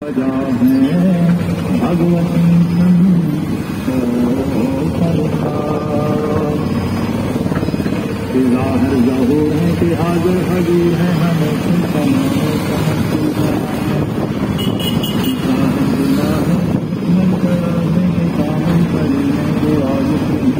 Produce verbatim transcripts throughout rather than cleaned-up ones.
सजा है भगवती जाहिर ज़हूर है कि हाजिर हजूर है हमें तुम तमाम समझ मन कराने के काम करेंगे आज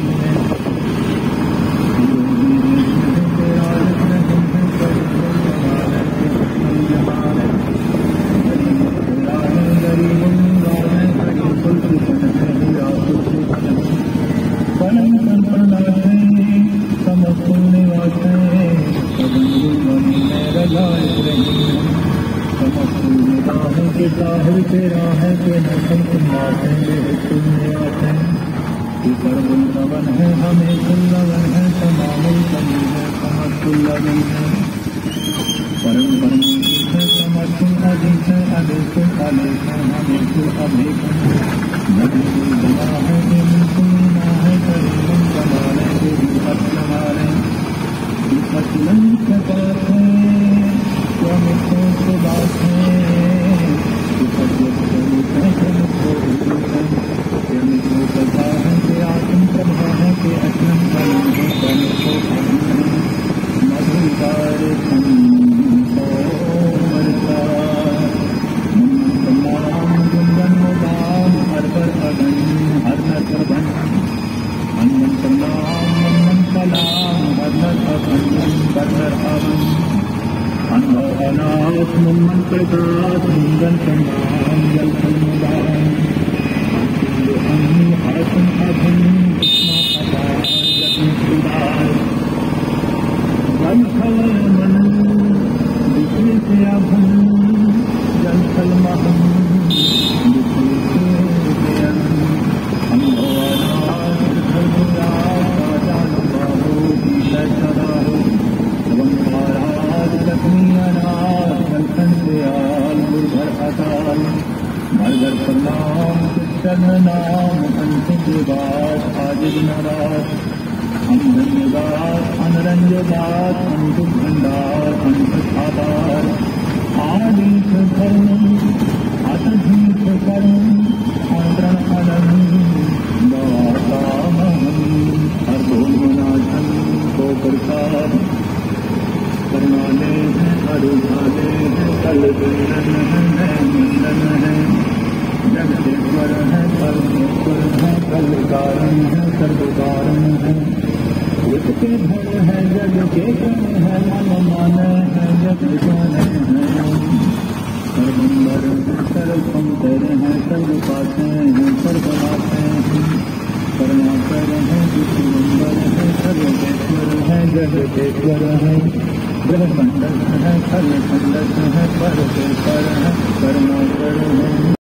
जाहिर तेरा है कि न हम तुम्हारे तुमने आते कि परम लवन है हमें लवन है तमाम कमी है समझुल्लवन है परम परम है समझ अधिक है अधिक अनेक है हमें तो अनेक नदी बना है ना है करीम कमाने के विपत कमाने विपत नहीं के बात है क्या मित्रों से बात है मन प्रकाश मुंगन संग्राम जल समुदाय आसन अभन जल थल मन विषय से अभन जल थल महम विषय से हम भवानाथ जान बाहो विषय सदाहो एवं महाराज लक्ष्मी अनाथ दयाल गुरुधर अकाल मरगर प्रणाम कृष्ण नाम अंतिम विवाद आजिद नाराज हम धन्यवाद अनरंजदात अंतिम भंडार अंत आधार आदित करुण अतधीत करुण आदरण अनंत दाता महम हर भोमनाथन को प्रसाद करवाने हैं अरुझाने हैं कल गुंजन है मुंडन है जगदेश्वर है परमेश्वर है कल कारण है सर्व कारण है उसके भय है जग के कण है मन मान है जग जान है सर्वंबर है सर्व संतर है सर्व पाते हैं सर्व आते हैं परमाकर है विश्वंबर है सर्वेश्वर है जगदेश्वर है ब्रह्मंडस है खल खंडस है पर पर है परमाकर है।